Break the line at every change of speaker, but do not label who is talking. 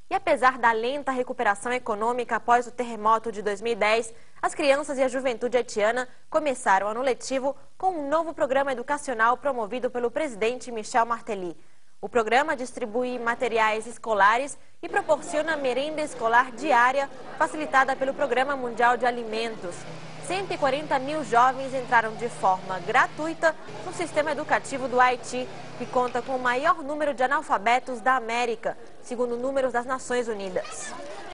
E apesar da lenta recuperação econômica após o terremoto de 2010, as crianças e a juventude haitiana começaram o ano letivo com um novo programa educacional promovido pelo presidente Michel Martelly. O programa distribui materiais escolares e proporciona merenda escolar diária, facilitada pelo Programa Mundial de Alimentos. 140 mil jovens entraram de forma gratuita no sistema educativo do Haiti, que conta com o maior número de analfabetos da América, segundo números das Nações Unidas.